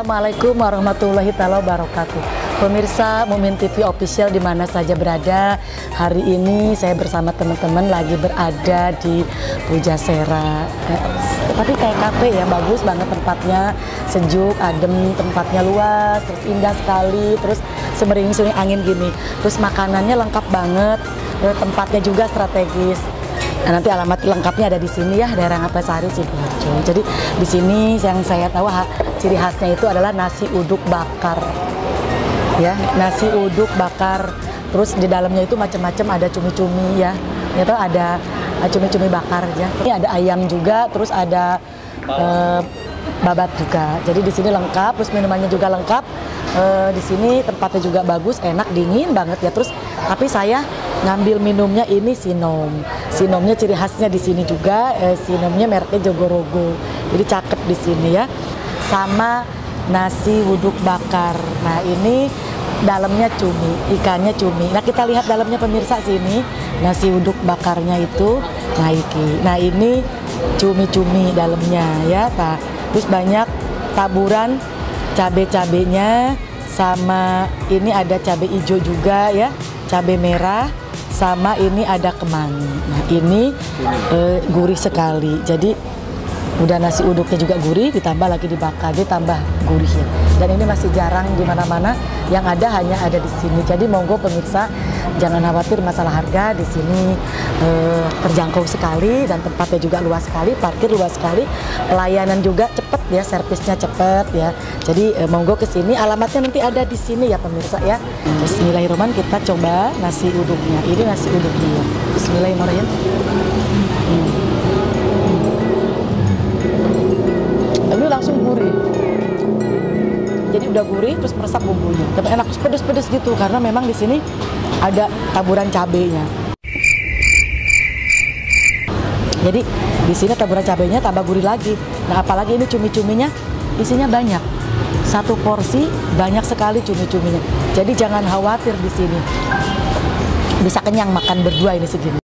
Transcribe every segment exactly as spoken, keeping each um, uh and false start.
Assalamualaikum warahmatullahi wabarakatuh. Pemirsa Mumin T V Official di mana saja berada, hari ini saya bersama teman-teman lagi berada di Pujasera. Eh, tapi kayak kafe ya, bagus banget tempatnya, sejuk, adem, tempatnya luas, terus indah sekali, terus semering-semering angin gini. Terus makanannya lengkap banget, tempatnya juga strategis. Nah, nanti alamat lengkapnya ada di sini ya, daerah Ngapasari, Sidoarjo. Jadi di sini yang saya tahu ha, ciri khasnya itu adalah nasi uduk bakar. Ya, nasi uduk bakar. Terus di dalamnya itu macam-macam, ada cumi-cumi ya. Itu ada cumi-cumi bakar ya. Ini ada ayam juga, terus ada eh, babat juga. Jadi di sini lengkap, terus minumannya juga lengkap. Eh, di sini tempatnya juga bagus, enak, dingin banget ya. Terus tapi saya ngambil minumnya ini Sinom. Sinomnya ciri khasnya di sini juga, eh, Sinomnya mereknya Jogorogo. Jadi cakep di sini ya. Sama nasi uduk bakar. Nah, ini dalamnya cumi, ikannya cumi. Nah, kita lihat dalamnya pemirsa sini. Nasi uduk bakarnya itu nah iki. Nah, ini cumi-cumi dalamnya ya, Pak. Terus banyak taburan cabe-cabenya, sama ini ada cabe hijau juga ya, cabe merah, sama ini ada kemangi. Nah, ini eh, gurih sekali. Jadi udah nasi uduknya juga gurih, ditambah lagi dibakar, dia tambah gurih ya. Dan ini masih jarang di mana-mana, yang ada hanya ada di sini. Jadi monggo pemirsa, jangan khawatir masalah harga, di sini eh, terjangkau sekali dan tempatnya juga luas sekali, parkir luas sekali, pelayanan juga cepet ya, servisnya cepet ya. Jadi eh, monggo ke sini, alamatnya nanti ada di sini ya pemirsa ya. Bismillahirrahmanirrahim, kita coba nasi uduknya. Ini nasi uduknya ya. Bismillahirrahmanirrahim. Hmm. Ini langsung gurih, jadi udah gurih terus meresap bumbunya, tapi enak, pedes-pedes gitu karena memang di sini ada taburan cabenya. Jadi di sini taburan cabenya tambah gurih lagi. Nah, apalagi ini cumi-cuminya isinya banyak, satu porsi banyak sekali cumi-cuminya. Jadi jangan khawatir di sini, bisa kenyang makan berdua ini segini.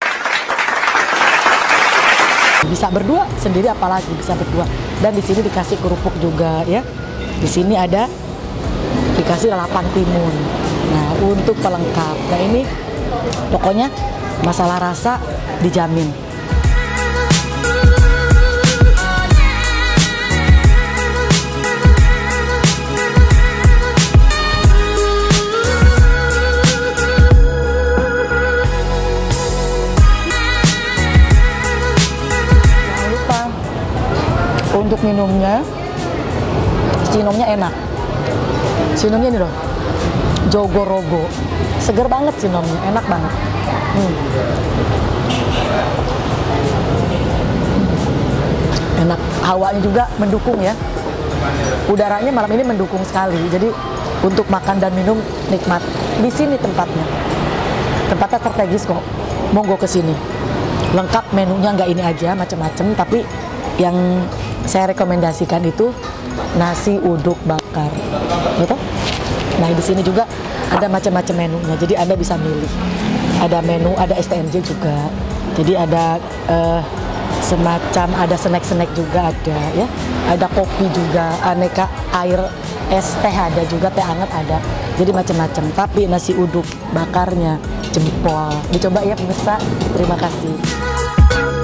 Bisa berdua sendiri, apalagi bisa berdua. Dan di sini dikasih kerupuk juga ya. Di sini ada dikasih lalapan timun. Nah, untuk pelengkap. Nah, ini pokoknya masalah rasa dijamin. Untuk minumnya, sinomnya enak. Sinomnya ini loh, Jogorogo, seger banget sinomnya, enak banget. Hmm. Enak, hawanya juga mendukung ya. Udaranya malam ini mendukung sekali. Jadi untuk makan dan minum nikmat. Di sini tempatnya, tempatnya strategis kok. Monggo ke sini. Lengkap menunya, nggak ini aja, macam-macam, tapi yang saya rekomendasikan itu nasi uduk bakar, gitu. Nah, di sini juga ada macam-macam menunya, jadi Anda bisa milih. Ada menu, ada S T M J juga, jadi ada uh, semacam ada snack-snack juga ada, ya. Ada kopi juga, aneka air es teh ada juga, teh hangat ada. Jadi macam-macam. Tapi nasi uduk bakarnya jempol. Dicoba ya pemirsa. Terima kasih.